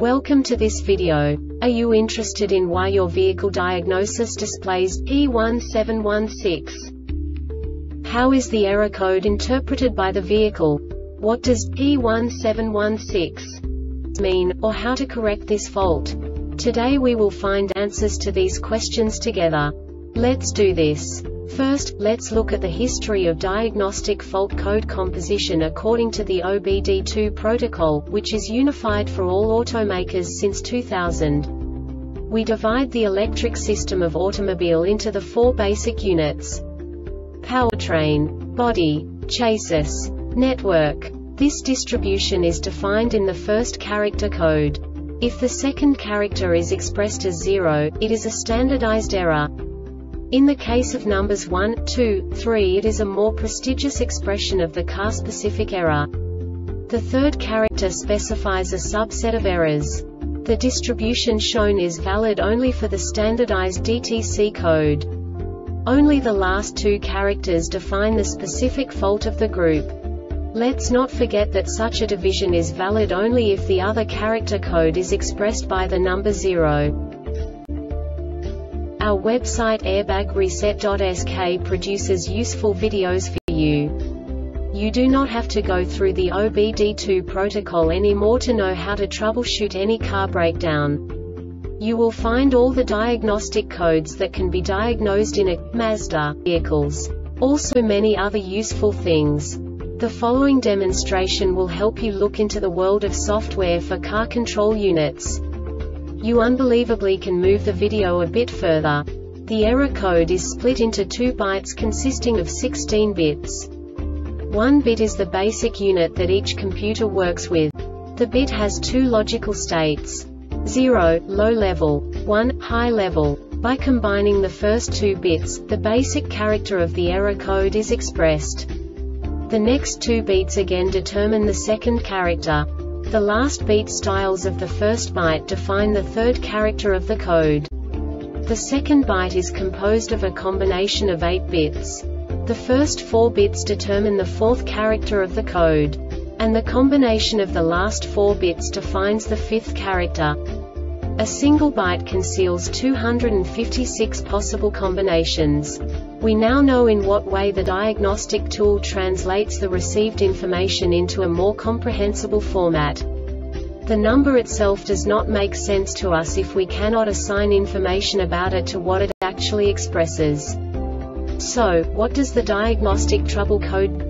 Welcome to this video. Are you interested in why your vehicle diagnosis displays P1716? How is the error code interpreted by the vehicle? What does P1716 mean, or how to correct this fault? Today we will find answers to these questions together. Let's do this. First, let's look at the history of diagnostic fault code composition according to the OBD2 protocol, which is unified for all automakers since 2000. We divide the electric system of automobile into the four basic units: powertrain, body, chassis, network. This distribution is defined in the first character code. If the second character is expressed as 0, it is a standardized error. In the case of numbers 1, 2, 3, it is a more prestigious expression of the car-specific error. The third character specifies a subset of errors. The distribution shown is valid only for the standardized DTC code. Only the last two characters define the specific fault of the group. Let's not forget that such a division is valid only if the other character code is expressed by the number 0. Our website airbagreset.sk produces useful videos for you. You do not have to go through the OBD2 protocol anymore to know how to troubleshoot any car breakdown. You will find all the diagnostic codes that can be diagnosed in a Mazda vehicles. Also many other useful things. The following demonstration will help you look into the world of software for car control units. You unbelievably can move the video a bit further. The error code is split into 2 bytes consisting of 16 bits. 1 bit is the basic unit that each computer works with. The bit has 2 logical states: 0, low level, 1, high level. By combining the first 2 bits, the basic character of the error code is expressed. The next 2 beats again determine the second character. The last beat styles of the first byte define the third character of the code. The second byte is composed of a combination of 8 bits. The first 4 bits determine the fourth character of the code. And the combination of the last 4 bits defines the fifth character. A single byte conceals 256 possible combinations. We now know in what way the diagnostic tool translates the received information into a more comprehensible format. The number itself does not make sense to us if we cannot assign information about it to what it actually expresses. So, what does the diagnostic trouble code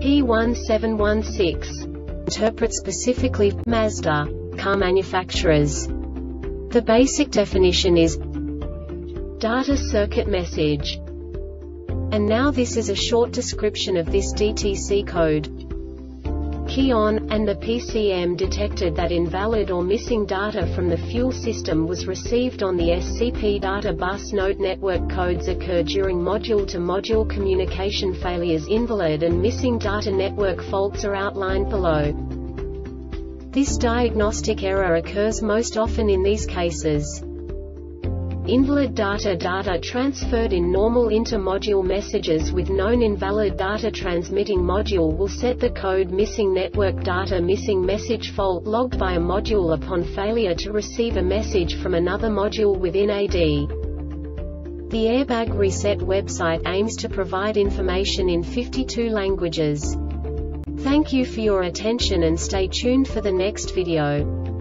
P1716 interpret specifically for Mazda car manufacturers? The basic definition is data circuit message. And now this is a short description of this DTC code. Key on, and the PCM detected that invalid or missing data from the fuel system was received on the SCP data bus. Note: network codes occur during module-to-module communication failures. Invalid and missing data network faults are outlined below. This diagnostic error occurs most often in these cases: invalid data transferred in normal inter-module messages with known invalid data. Transmitting module will set the code missing network data. Missing message fault logged by a module upon failure to receive a message from another module within AD. The Airbag Reset website aims to provide information in 52 languages. Thank you for your attention and stay tuned for the next video.